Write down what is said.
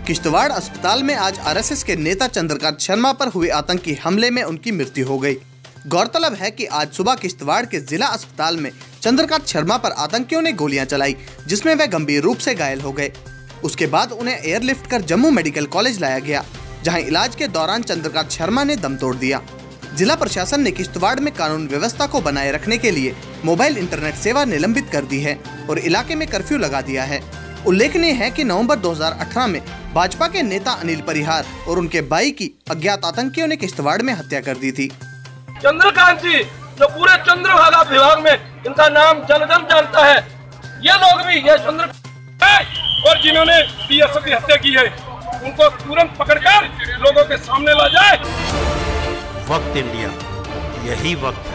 किश्तवाड़ अस्पताल में आज आरएसएस के नेता चंद्रकांत शर्मा पर हुए आतंकी हमले में उनकी मृत्यु हो गई। गौरतलब है कि आज सुबह किश्तवाड़ के जिला अस्पताल में चंद्रकांत शर्मा पर आतंकियों ने गोलियां चलाई, जिसमें वे गंभीर रूप से घायल हो गए। उसके बाद उन्हें एयरलिफ्ट कर जम्मू मेडिकल कॉलेज लाया गया, जहां इलाज के दौरान चंद्रकांत शर्मा ने दम तोड़ दिया। जिला प्रशासन ने किश्तवाड़ में कानून व्यवस्था को बनाए रखने के लिए मोबाइल इंटरनेट सेवा निलंबित कर दी है और इलाके में कर्फ्यू लगा दिया है। उल्लेखनीय है कि नवंबर 2018 में भाजपा के नेता अनिल परिहार और उनके भाई की अज्ञात आतंकियों ने किश्तवाड़ में हत्या कर दी थी। चंद्रकांत जी जो पूरे चंद्रभागा विभाग में इनका नाम जन जानता है, ये लोग भी ये चंद्रकांत और जिन्होंने बीएसएफ की हत्या की है उनको तुरंत पकड़कर लोगों के सामने ला जाए। वक्त इंडिया, यही वक्त